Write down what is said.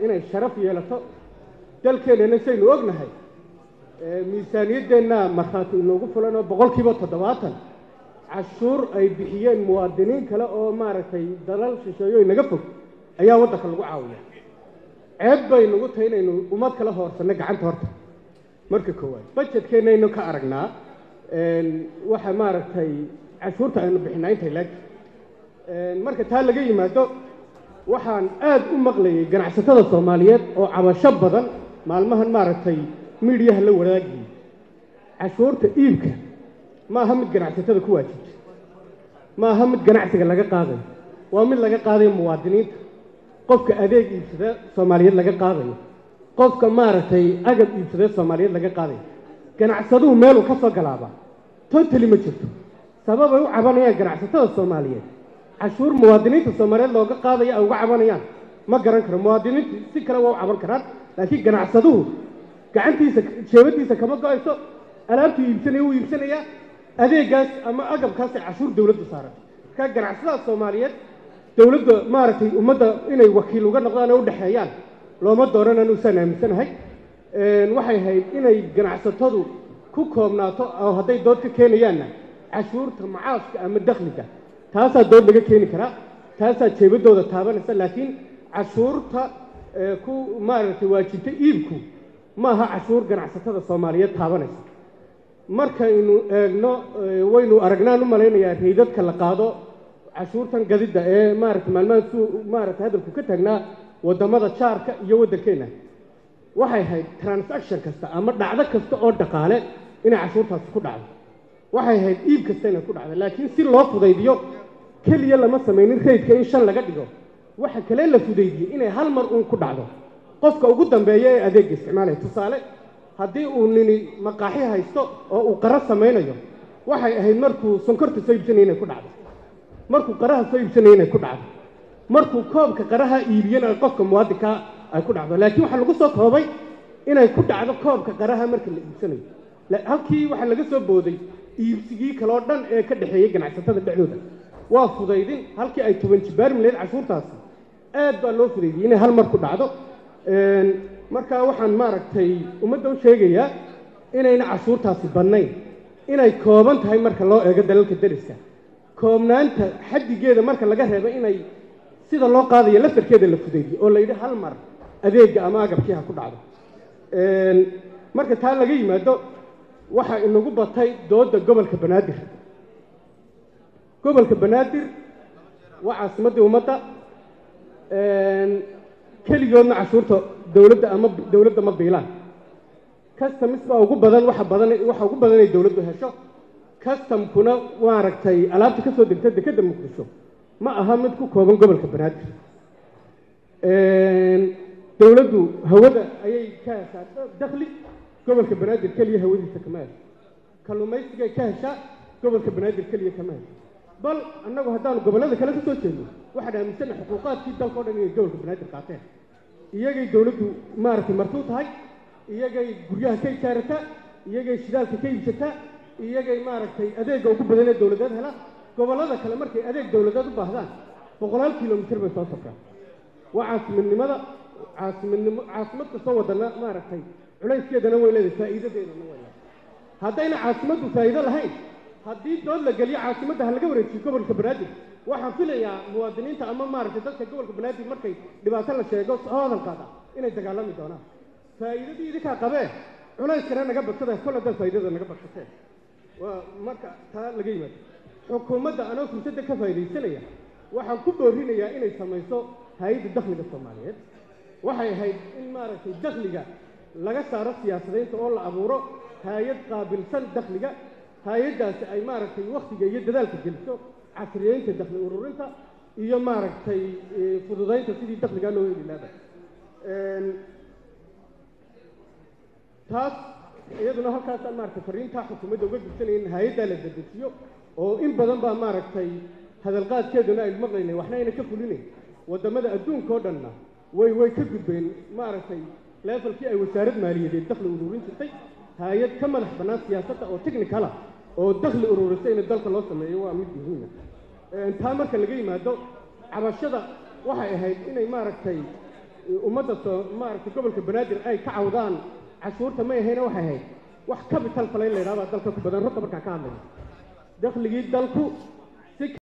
inay sharaf yeelato dalkeenana saynu ognahay miisaaniyadeenna markhaati inoogu fulan oo 70% cashuur ay bixiyeen muwaadiniin kale oo maaragtay dalal shisheeyo inaga fog ayaa waddanka lagu caawiya ceeb bay nagu tahay inaynu ummad kala hoorsanno gacanta horta marka koowaad budgetkeenaynu ka aragnaa waxa maaragtay cashuurta aynu bixinaa intay leeg marka taa laga yimaado waxaan aad u maqlayay ganacsatada Soomaaliyeed oo cabasho badan maalmahan maaragtay miidiyaha la wadaagay cashuurta iibka ma aha mid ganacsatada ku waajibta ma aha mid ganacsiga laga qaaday waa mid laga qaaday muwaadiniinta qofka adeeg iibsada Soomaaliyeed laga qaaday qofka maaragtay agab iibsada Soomaaliyeed laga qaaday ganacsaduhu meel uu ka soo galaaba totally ma jirto sabab ay u cabanayaan ganacsatada Soomaaliyeed cashuur muwaadiniinta Soomaaliyeed looga qaadayo ay uga cabanayaan ma garan karo muwaadiniintu si kale waa u caban karaan laakiin ganacsaduhu gacantiisa sheebadiisa kama go'ayso alaabtu iibsanaya adeegaas ama agabkaas cashuur dawladdu saaran ka ganacsadaha Soomaaliyeed dawladdu maaragtay ummadda inay wakiil uga noqdaan oo u dhaxeeyaan looma dooranaan u sanaamisanahay waxay hayd inay ganacsatadu ku koobnaato oo hadday dood ka keenayaanna cashuurta macaashka ama dakhliga taasaa dood laga keeni karaa taasaa jeebadooda taabanaysa laakiin cashuurta ku maaragtay waajibta iibku ma aha cashuur ganacsatada Soomaaliyeed taabanaysa markaynu eegno waynu aragnaan u malaynayaa reydadka la qaado cashuurtan gadida ee maaragtay maalmahan suu maaragtay hadalku ka taagnaa wadamada jaarka iyo waddankeena waxay ahayd transaction kasta ama dhacdo kasta oo dhaqaale inay cashuurtaasi ku dhacdo waxay ahayd iib kasta inay ku dhacdo laakiin si loo fudaydiyo keliya lama samaynin reydka in 5 laga dhigo waxa kale la fudaydiyay inay hal mar uun ku dhacdo qofka ugu dambeeya ee adeeg isticmaalaya tusaale haddii uu nini maqaaxi haysto oo uu qara samaynayo waxay ahayd markuu sonkorta soo iibsanayay inay ku dhacdo markuu qaraha soo iibsanayay inay ku dhacdo markuu koobka qaraha iibiyana qofka muwaadinka ay ku dhacdo laakiin waxa lagu soo koobay inay ku dhacdo koobka qaraha marka la iibsanayo halkii waxa laga soo booday iibsigii kale oo dhan ee ka dhaxeeyay ganacsatada dhexdooda waa fudaydin halkii ay 10 jibaar mileed cashuurtaasi aad baa loo fudaydiyay inay hal mar ku dhacdo marka waxaan maaragtay ummadda u sheegayaa inayna cashuurtaasi badnayn inay kooban tahay marka loo eego dalalka dariska koobnaanta xaddigeeda marka laga reebo inay sida loo qaadayo laftarkeeda la fudaydiyo oo la yidhi hal mar adeega ama agabkii ha ku dhacdo marka taa laga yimaado waxa inagu batay dooda gobolka Banaadir waa caasimadda ummadda keligoodna cashuurta dawladda ma biilaan customs baa ugu badan waxa ugu badan ay dawladdu hesho customkuna maaragtay alaabta ka soo degta dekada Muqdisho ma aha mid ku kooban gobolka Banaadir dawladdu hawada ayay ka heshaa dakhli gobolka Banaadir kaliya hawadiisa kama hesho kalluumaysiga ka heshaa gobolka Banaadir kaliya kama hesho bal annagu haddaan gobolada kale ka soo jeedno waxaan aaminsanahay xuquuqaadkii dalka oo dhan inay gobolka Banaadir qaateen iyagay dawladdu maaragtay martuu tahay iyagay guryaha ka ijaarata iyagay shidaalka ka iibsata iyagay maaragtay adeega ugu badan ee dawladeed hela gobolada kale markay adeeg dawladeed u baahdaan 100 kilomitir bay soo safraan waa caasimad kastoo wadana maaragtay culayskeedana way leedahay faa'iidadeedana way leedahay haddayna caasimaddu faa'iido lahayn haddii dood la geliyo caasimadda ha laga wareejiyo gobolka Banaadir waxaan filayaa muwaadiniinta ama maaragtay dadka gobolka Banaadir markay dhibaato la sheego hadal qaada inay dagaalami doonaan faa'iidadii idinka qabee culayskana naga badsaday kala dal faa'iidada naga badsaday waa marka taa laga yimaado xukuumadda anoo fursadda ka faa'iideysanaya waxaan ku boorinayaa inay samayso hay'adda dakhliga Soomaaliyeed waxay ahayd in maaragtay dakhliga laga saaro siyaasadaynta oo la abuuro hay'ad qaabilsan dakhliga hay'adaasi ay maaragtay waqtiga iyo dadaalka geliso casriyeynta dakhli ururinta iyo maaragtay fududaynta sidii dakhliga loo heli lahaa taas iyaduna halkaas aan maaragtay fariinta xukuumadda uga gudbinayn hay'adda la dedejiyo oo in badan baa maaragtay hadalqaadkeeduna ay maqlaynay waxna ayna ka fulinayn wadamada adduunka oo dhanna way ka gudbeen maaragtay levelkii ay wasaarad maaliyadeed dakhli ururin jirtay hay'ad ka madax bannaan siyaasadda oo technical ah oo dakhli ururisa in dalka loo sameeyo waa mid muhiim ah taa marka laga yimaado cabashada waxay ahayd inay maaragtay ummadda maaragtay gobolka banaadir ay ka cawdaan cashuurta ma ahayna waxay ahayd wax capital falayn la yidhahdaa dalka ku badan runta markaan ka hadlayo dakhligii dalku